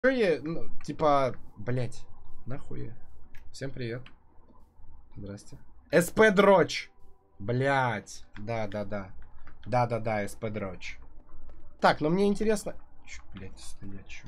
Чё я, ну, типа, блять, нахуй. Всем привет. Здрасте. СП Дрочь. Блять. Да-да-да. Да-да-да, СП Дрочь. Так, но мне интересно... Чё, блять, стоять, чё?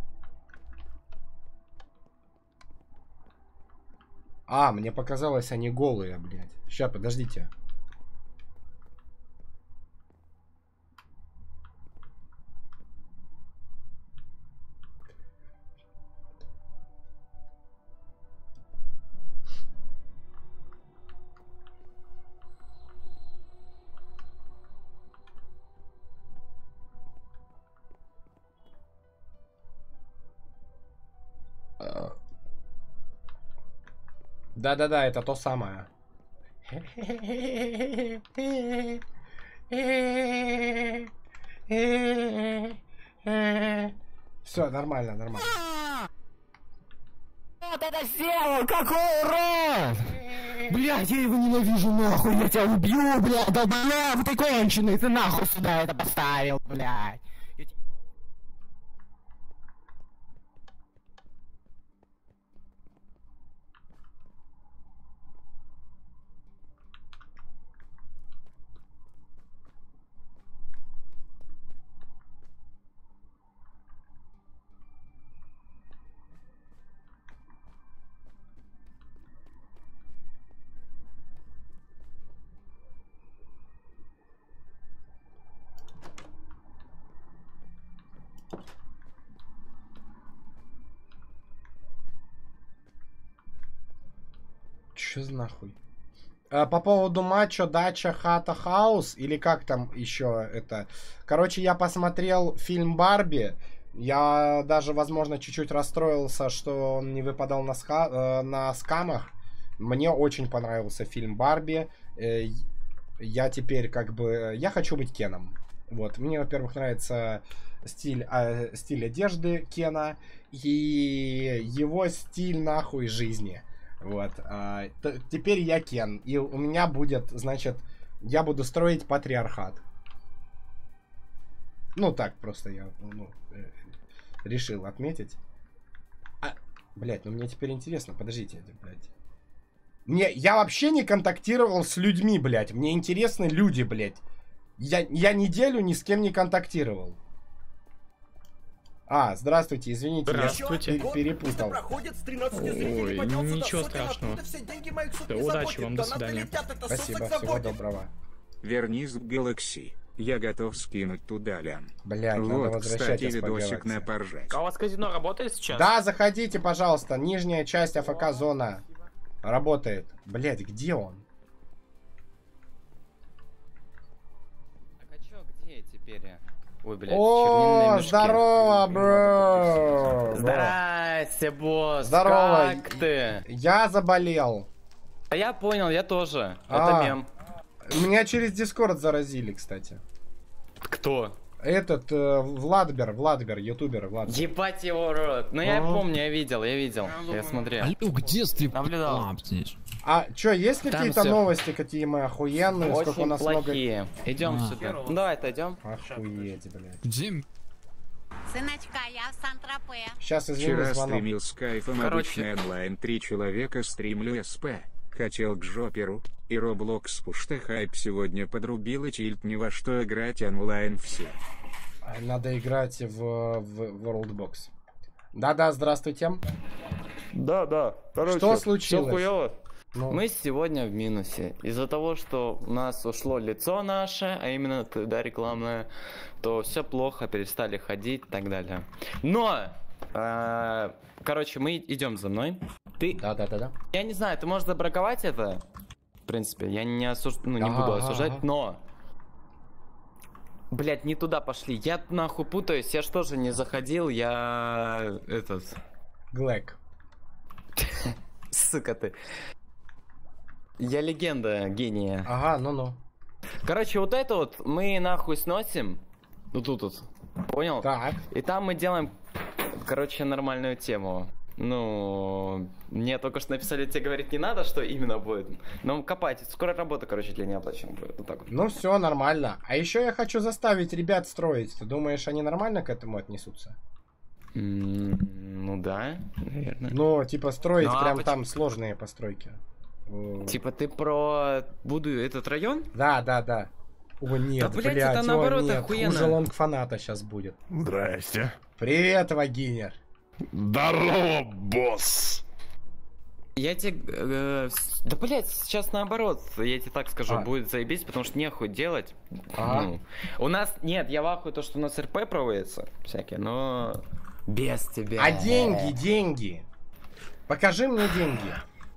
А, мне показалось, они голые, блять. Ща, подождите. Да-да-да, это то самое. Все, нормально, нормально. Вот это сделал! Какой урод! Блядь, я его ненавижу, нахуй! Я тебя убью, блядь! Долбоёб, ты конченый! Ты нахуй сюда это поставил, блядь! Чё за нахуй? По поводу матча Дача Хата Хаус, или как там еще это. Короче, я посмотрел фильм Барби. Я даже, возможно, чуть-чуть расстроился, что он не выпадал на скамах. Мне очень понравился фильм Барби. Я теперь как бы... Я хочу быть Кеном. Вот. Мне, во-первых, нравится стиль одежды Кена и его стиль нахуй жизни. Вот. Теперь я Кен. И у меня будет, значит, я буду строить патриархат. Ну так, просто я решил отметить. Блять, ну мне теперь интересно. Подождите, блядь. Я вообще не контактировал с людьми, блядь. Мне интересны люди, блядь. Я неделю ни с кем не контактировал. Здравствуйте, извините, Здравствуйте. я перепутал. Ой, ничего страшного. Да, удачи вам, до свидания. Спасибо, всего доброго. Вернись в Galaxy. Я готов скинуть туда, Лян. Блядь, надо Вот, возвращать кстати, видосик на поржать. А у вас казино работает сейчас? Да, заходите, пожалуйста. Нижняя часть АФК-зона работает. Блядь, где он? Так а чё, где теперь? Ой, блядь, О, мешки. здорово, бро! Здрасте, босс. Здорово. Как ты? Я заболел. А я понял, я тоже. А. Это мем. Меня через Дискорд заразили, кстати. Кто? Этот, Владбер, ютубер, Владбер. Ебать его рот. Ну я помню, я видел. Я смотрел. Алло, где ты? Наблюдал. Чё, есть ли Там какие-то всё новости, какие мы охуенные, сколько у Очень нас много... плохие. Идем сюда. Ну давай отойдем. Охуеть, блядь. Где? Сыночка, я в Сан-Тропе. Сейчас, извини, Вчера звонок. стримил с кайфом обычный онлайн, 3 человека стримлю СП. Хотел к жоперу, и Roblox пушта хайп сегодня подрубил и чильт ни во что играть онлайн все. Надо играть в Worldbox. Да-да, здравствуйте. Да. Короче, Что случилось? всё хуёво. Ну, Мы сегодня в минусе. Из-за того, что у нас ушло лицо наше, а именно, да, рекламное, то все плохо, перестали ходить и так далее. Но, короче, мы идем за мной. Ты... Да. Я не знаю, ты можешь забраковать это? В принципе, я не буду осуждать, но... Блять, не туда пошли. Я нахуй путаюсь, я ж тоже не заходил, я... Глэк. Сука ты. Я легенда гения. Ага, ну-ну. Короче, вот это вот мы нахуй сносим. Ну тут вот. Понял? Так. И там мы делаем, короче, нормальную тему. Ну, мне только что написали, тебе говорить не надо, что именно будет. Но копайте, скоро работа, короче, для неоплачиваемых будет. Вот так вот. Ну все, нормально. А еще я хочу заставить ребят строить. Ты думаешь, они нормально к этому отнесутся? Ну да, наверное. Ну, типа строить Ну, а прям почему- там сложные постройки. Типа ты про этот район? Да, да, да. О, нет, блядь, блядь, это наоборот нет, охуенно. хуже лонг-фаната сейчас будет. Здрасте. Привет, Вагинер. Здорово, босс. Я тебе... да, блядь, сейчас наоборот, я тебе так скажу, А. будет заебись, потому что нехуй делать. Ага. Ну, у нас... Нет, я в ахуе то, что у нас РП проводится всякие, но... Без тебя. А деньги, деньги. Покажи мне деньги.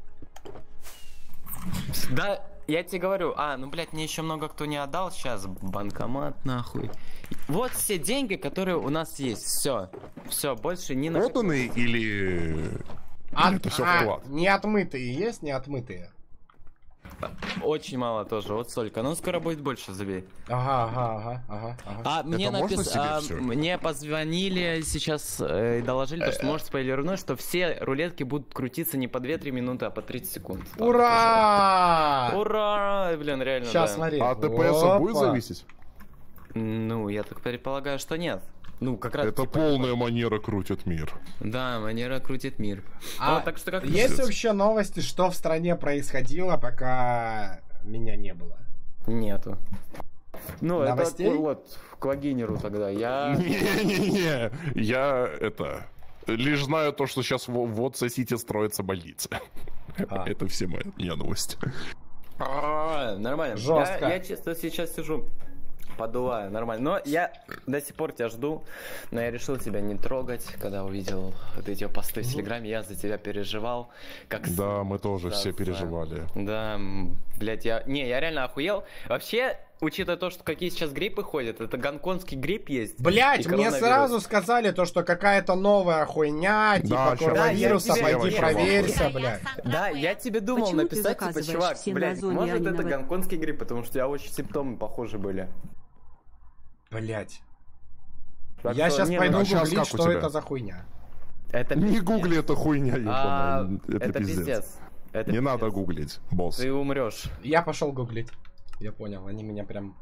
Да, я тебе говорю, ну, блядь, мне еще много кто не отдал, сейчас банкомат, нахуй. Вот все деньги, которые у нас есть, все, больше не на... Отданные или... это всё вклад? Не отмытые есть, не отмытые. Очень мало тоже, вот столько, но скоро будет больше, забей. Ага. Мне можно себе всё? мне позвонили сейчас и доложили, то, что может спойлернуть, что все рулетки будут крутиться не по 2-3 минуты, а по 30 секунд. Ура! Ура! Блин, реально, Сейчас да. смотри. А от ДПС будет Опа. зависеть? Ну, я так предполагаю, что нет. Ну, как раз... Это типа, полная манера крутит мир. Да, манера крутит мир. А так что как... есть вообще новости, что в стране происходило, пока меня не было? Нету. Ну, Новостей? это вот к Вагинеру тогда. Я... Не-не-не, я лишь знаю то, что сейчас в Отса-Сити строится больница. Это все моя новость. Нормально. Жестко. Я чисто сейчас сижу, подуваю, нормально. Но я до сих пор тебя жду, но я решил тебя не трогать, когда увидел вот эти посты в Телеграме, я за тебя переживал. Да, мы тоже все переживали. Да, блядь, я реально охуел. Вообще, учитывая то, что какие сейчас гриппы ходят, это гонконгский грипп есть. Блять, и мне коронавирус. сразу сказали то, что какая-то новая хуйня, типа щас коронавируса, я пойди тебе- проверься, блядь. Да, я тебе думал Почему ты написать, типа, заказываешь чувак, все на блядь, Озоне, может а не это на гонконгский грипп, потому что у тебя очень симптомы похожи были. Блять. Так Я что, сейчас не, пойду а щас гуглить, как у что тебя? это за хуйня. Это Не пиздец. гугли эту хуйня, А, ебаная. Это это пиздец. пиздец. Это Не пиздец. надо гуглить, босс. Ты умрешь. Я пошел гуглить. Я понял, они меня прям...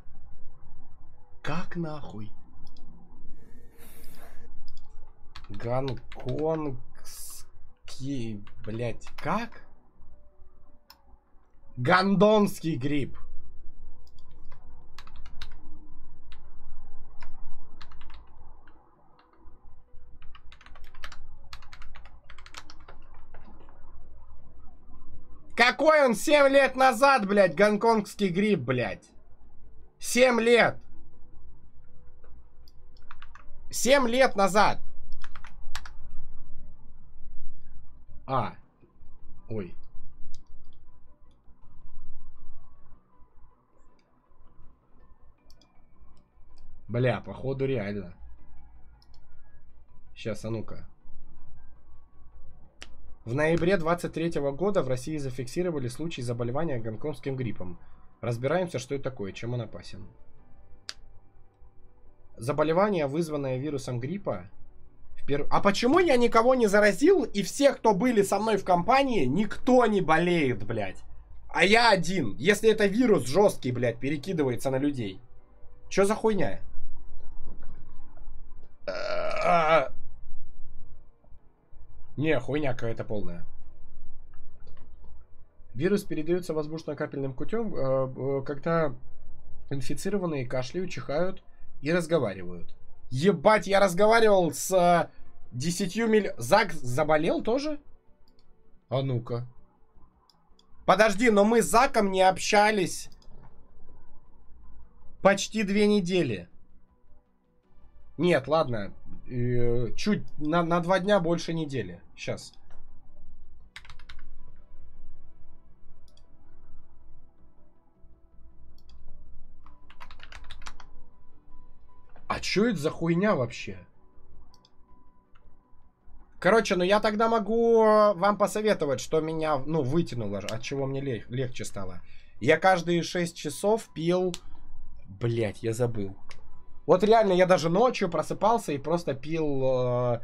Как нахуй? Гонконгский... Блять, как? Гондонский грипп. Какой он 7 лет назад, блядь, гонконгский грипп, блядь. 7 лет. 7 лет назад. Ой. Бля, походу реально. Сейчас, а ну-ка. В ноябре 23 года в России зафиксировали случай заболевания гонконгским гриппом. Разбираемся, что это такое, чем он опасен. Заболевание, вызванное вирусом гриппа. А почему я никого не заразил, и все, кто были со мной в компании, никто не болеет, блядь? А я один. Если это вирус жесткий, блядь, перекидывается на людей. Чё за хуйня? Не, хуйня какая-то полная. Вирус передается воздушно-капельным путем, когда инфицированные кашляют, чихают и разговаривают. Ебать, я разговаривал с 10 миллионами... Зак заболел тоже? А ну-ка. Подожди, но мы с Заком не общались почти 2 недели. Нет, ладно. Чуть на 2 дня больше недели. Сейчас. А чё это за хуйня вообще? Короче, ну я тогда могу вам посоветовать, что меня, ну, вытянуло, от чего мне легче стало. Я каждые 6 часов пил... Блять, я забыл. Вот реально, я даже ночью просыпался и просто пил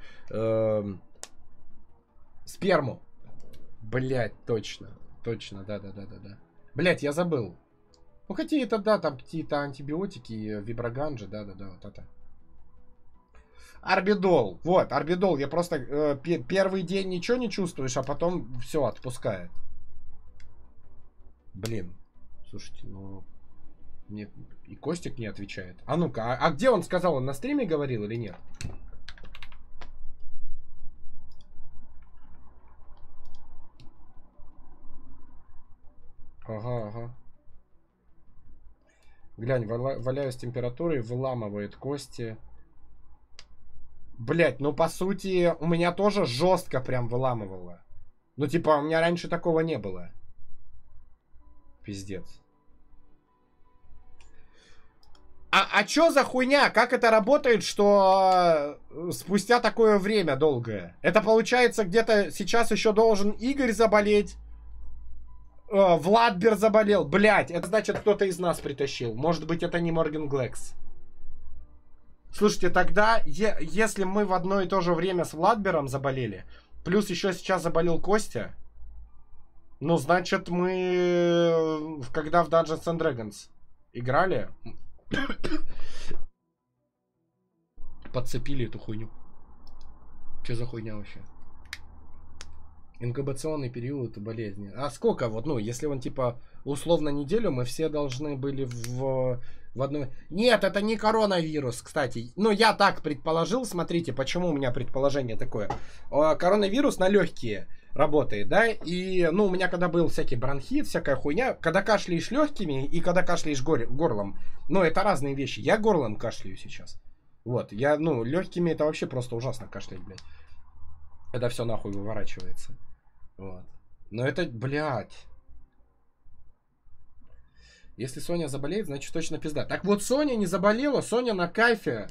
сперму. Блять, точно. Точно, да. Блять, я забыл. Ну, какие-то, да, там какие-то антибиотики, виброганджи, да, вот это. Орбидол. Вот, орбидол. Я просто первый день ничего не чувствуешь, а потом все отпускает. Блин. Слушайте, ну... Мне и Костик не отвечает. А ну-ка, а где он сказал? Он на стриме говорил или нет? Ага. Глянь, валяюсь с температурой, выламывает кости. Блять, ну по сути, у меня тоже жестко прям выламывало. Ну типа, у меня раньше такого не было. Пиздец. А чё за хуйня? Как это работает, что спустя такое время долгое? Это получается где-то сейчас еще должен Игорь заболеть. Владбер заболел. Блять, это значит кто-то из нас притащил. Может быть это не Морген Глекс. Слушайте, тогда, если мы в одно и то же время с Владбером заболели, плюс еще сейчас заболел Костя, ну, значит, мы, когда в Dungeons and Dragons играли, подцепили эту хуйню. Что за хуйня вообще? Инкубационный период болезни. А сколько вот, ну, если он типа условно неделю, мы все должны были в одной... Нет, это не коронавирус, кстати. Ну, я так предположил, смотрите, почему у меня предположение такое. Коронавирус на легкие работает, да, и, ну, у меня когда был всякий бронхит, всякая хуйня, когда кашляешь легкими и когда кашляешь горлом, ну, это разные вещи. Я горлом кашляю сейчас. Вот, я, ну, легкими это вообще просто ужасно кашлять, блядь. Это все нахуй выворачивается. Вот. Но это, блядь. Если Соня заболеет, значит точно пизда. Так вот, Соня не заболела, Соня на кайфе.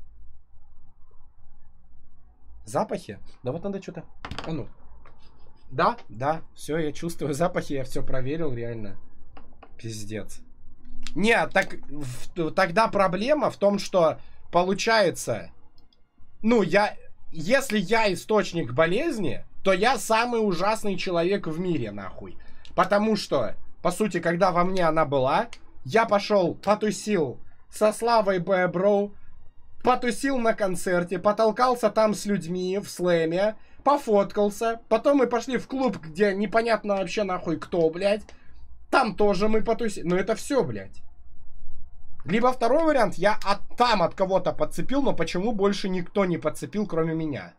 Запахи? Да вот надо что-то... А ну. Да, все, я чувствую запахи, я все проверил, реально. Пиздец. Нет, так тогда проблема в том, что получается... Ну, если я источник болезни, то я самый ужасный человек в мире, нахуй. Потому что, по сути, когда во мне она была, я пошел, потусил со Славой Бро, потусил на концерте, потолкался там с людьми в слэме, пофоткался. Потом мы пошли в клуб, где непонятно вообще нахуй кто, блядь. Там тоже мы потусили. Ну это все, блядь. Либо второй вариант, я там от кого-то подцепил, но почему больше никто не подцепил, кроме меня?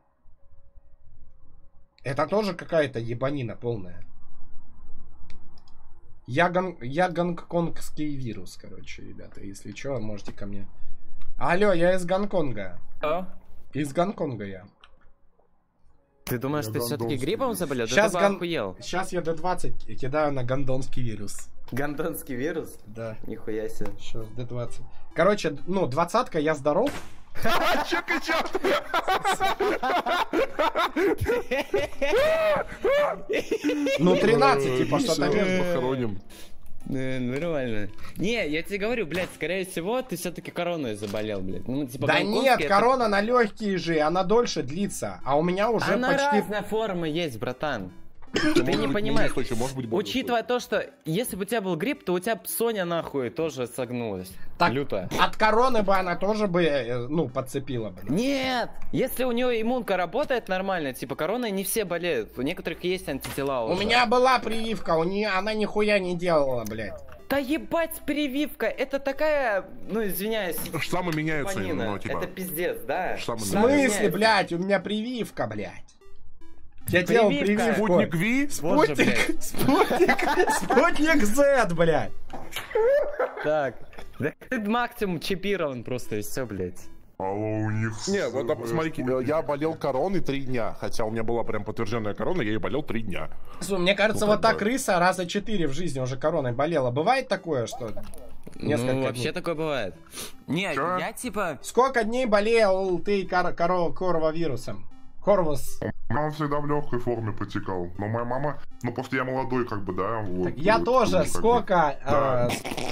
Это тоже какая-то ебанина полная. Я гонконгский вирус, короче, ребята. Если что, можете ко мне. Алло, я из Гонконга. Из Гонконга я. Ты думаешь, ты все-таки гриппом заболел? Сейчас, да охуел. Сейчас я D20 кидаю на гондонский вирус. Гондонский вирус? Да. Нихуя себе. Сейчас D20. Короче, ну, 20-ка, я здоров. Че кричал? Ну, 13, типа, что-то между. Похороним. Нормально. Не, я тебе говорю, блядь, скорее всего, ты все-таки короной заболел, блядь. Ну, типа, да нет, корона на легкие же, она дольше длится. А у меня уже она почти... разная форма есть, братан. Ты не понимаешь. Учитывая то, что если бы у тебя был грипп, то у тебя Соня нахуй тоже согнулась. Так, люто. От короны бы она тоже бы, ну, подцепила бы. Нет! Если у нее иммунка работает нормально, типа короной не все болеют. У некоторых есть антитела уже. У меня была прививка, у нее она нихуя не делала, блядь. Да ебать, прививка, это такая, ну извиняюсь. Штаммы меняются, ну, типа. Это пиздец, да? В смысле, блядь, у меня прививка, блядь. Я делал прививку. Спутник Ви? Спутник Z, блядь. Так. Да ты максимум чипирован просто, и все, блядь. Алло, у них... Не, вот смотрите, я болел короной 3 дня. Хотя у меня была прям подтвержденная корона, я и болел 3 дня. Мне кажется, вот та крыса раза 4 в жизни уже короной болела. Бывает такое, что... Ну, вообще такое бывает. Не, я типа... Сколько дней болел ты коровавирусом? Корвус. Он всегда в легкой форме протекал. Но моя мама, ну просто я молодой, как бы, да. Вот, я вот, тоже. Сколько? Да.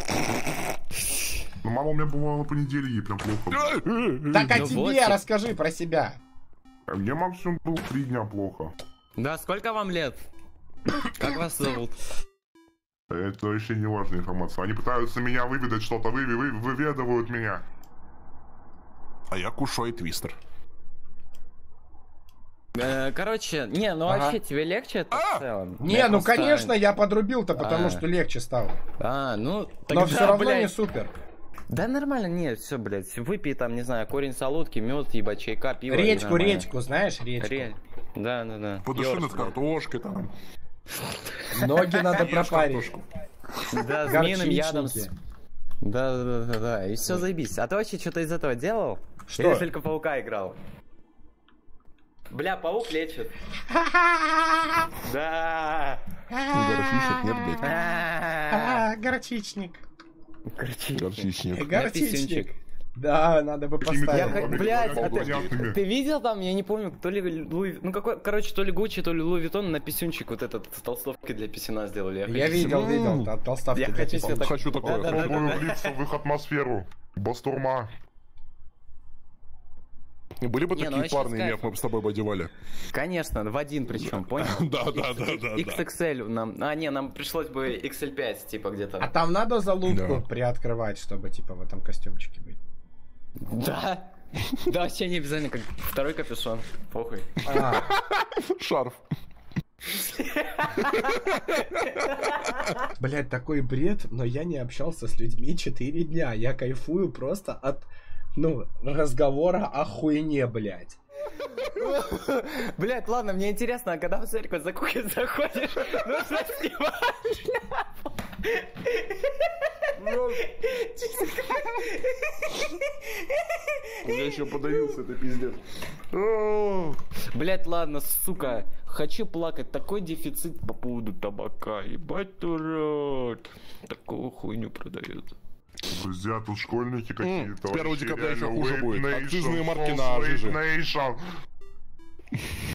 Ну, мама у меня бывала по неделе, ей прям плохо. Так а тебе расскажи про себя. Мне максимум был 3 дня плохо. Да, сколько вам лет? Как вас зовут? Это вообще не важная информация. Они пытаются меня выведать что-то, выведывают меня. А я Кушой Твистер. Короче, не, ну вообще тебе легче это в целом? Не, ну конечно, я подрубил-то, потому что легче стало. Ну, но все равно не супер. Да нормально, нет, все, блядь, выпей там, не знаю, корень солодки, мед, ебать, чайка, пиво. Речку, знаешь, речку. Да. Подуши над картошкой там. Ноги надо пропарить. Да, змеиным ядом. Да, и все заебись. А ты вообще что-то из этого делал? Что? Или только паука играл? Бля, паук лечит. Да. Горчичник, нет, блядь. Горчичник. Горчичник. Да, надо бы поставить. Блядь, ты видел там, я не помню, то ли Луи... Ну какой, короче, то ли Гуччи, то ли Луи Виттон на писюнчик вот этот толстовки для писюна сделали. Я видел, толстовки для писюна. Хочу такое. Попробую влиться в их атмосферу. Бастурма. Были бы такие парные мех, мы бы с тобой бы одевали. Конечно, в один причем, понял? Да. XXL нам... нам пришлось бы XL5, типа, где-то. А там надо залупку приоткрывать, чтобы, типа, в этом костюмчике быть? Да. Да, вообще не обязательно, как второй капюшон. Похуй. Шарф. Блять, такой бред, но я не общался с людьми 4 дня. Я кайфую просто от... разговора о хуйне, блядь. Блядь, ладно, мне интересно, а когда в церковь за кухню заходишь, нужно снимать шляпу. Я еще подавился, это пиздец. Блядь, ладно, сука, хочу плакать, такой дефицит по поводу табака, ебать урод. Такую хуйню продают. Друзья, тут школьники какие-то. 1 декабря еще хуже будет. Nation, Акцизные марки False на Wave жиже. Nation.